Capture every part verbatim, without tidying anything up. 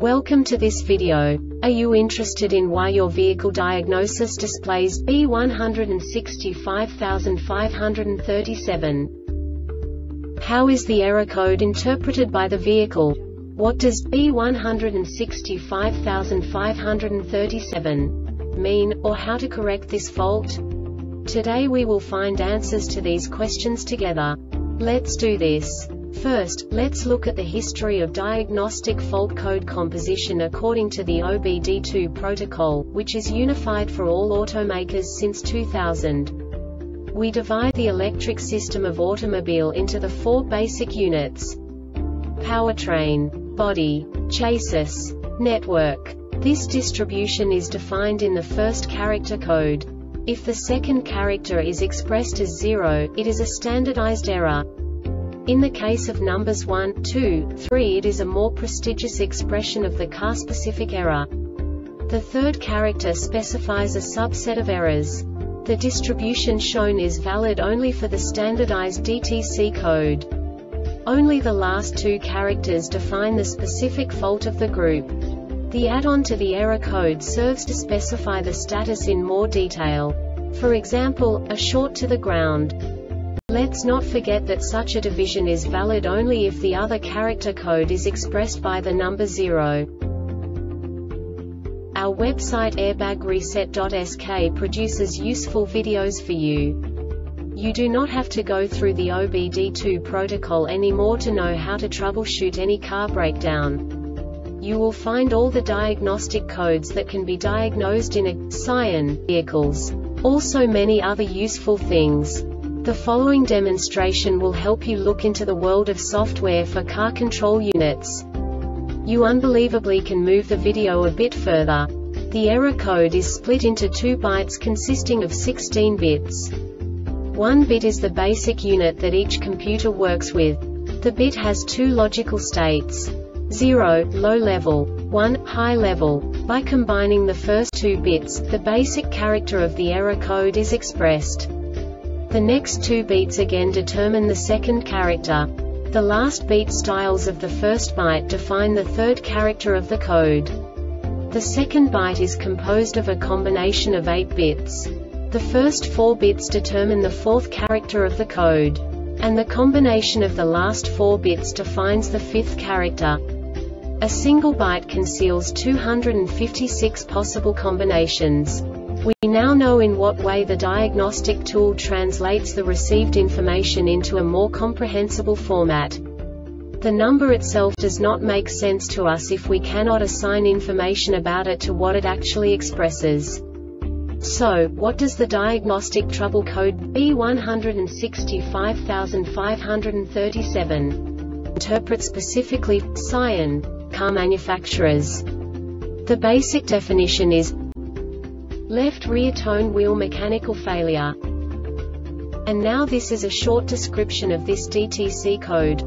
Welcome to this video. Are you interested in why your vehicle diagnosis displays B one six five five three seven? How is the error code interpreted by the vehicle? What does B one six five five three seven mean, or how to correct this fault? Today we will find answers to these questions together. Let's do this. First, let's look at the history of diagnostic fault code composition according to the O B D two protocol, which is unified for all automakers since two thousand. We divide the electric system of automobile into the four basic units: powertrain, body, chassis, network. This distribution is defined in the first character code. If the second character is expressed as zero, it is a standardized error. In the case of numbers one, two, three, it is a more prestigious expression of the car-specific error. The third character specifies a subset of errors. The distribution shown is valid only for the standardized D T C code. Only the last two characters define the specific fault of the group. The add-on to the error code serves to specify the status in more detail. For example, a short to the ground. Let's not forget that such a division is valid only if the other character code is expressed by the number zero. Our website airbag reset dot S K produces useful videos for you. You do not have to go through the O B D two protocol anymore to know how to troubleshoot any car breakdown. You will find all the diagnostic codes that can be diagnosed in a Scion vehicles. Also many other useful things. The following demonstration will help you look into the world of software for car control units. You unbelievably can move the video a bit further. The error code is split into two bytes consisting of sixteen bits. One bit is the basic unit that each computer works with. The bit has two logical states: zero, low level, one, high level. By combining the first two bits, the basic character of the error code is expressed. The next two beats again determine the second character. The last beat styles of the first byte define the third character of the code. The second byte is composed of a combination of eight bits. The first four bits determine the fourth character of the code. And the combination of the last four bits defines the fifth character. A single byte conceals two hundred fifty-six possible combinations. We now know in what way the diagnostic tool translates the received information into a more comprehensible format. The number itself does not make sense to us if we cannot assign information about it to what it actually expresses. So, what does the diagnostic trouble code B one six five five three seven interpret specifically for Scion car manufacturers? The basic definition is left rear tone wheel mechanical failure. And now this is a short description of this D T C code.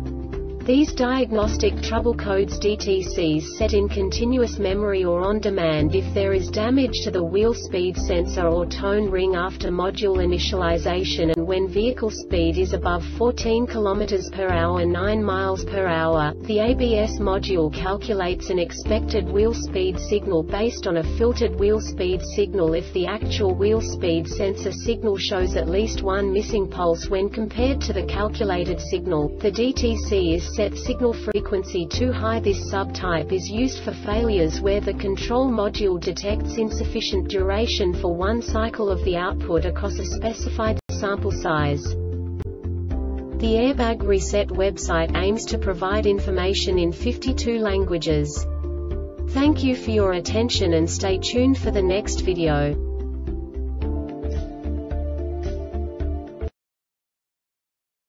These diagnostic trouble codes D T Cs set in continuous memory or on demand if there is damage to the wheel speed sensor or tone ring after module initialization and when vehicle speed is above fourteen kilometers per hour nine miles per hour. The A B S module calculates an expected wheel speed signal based on a filtered wheel speed signal if the actual wheel speed sensor signal shows at least one missing pulse when compared to the calculated signal. The D T C is set signal frequency too high. This subtype is used for failures where the control module detects insufficient duration for one cycle of the output across a specified sample size. The Airbag Reset website aims to provide information in fifty-two languages. Thank you for your attention and stay tuned for the next video.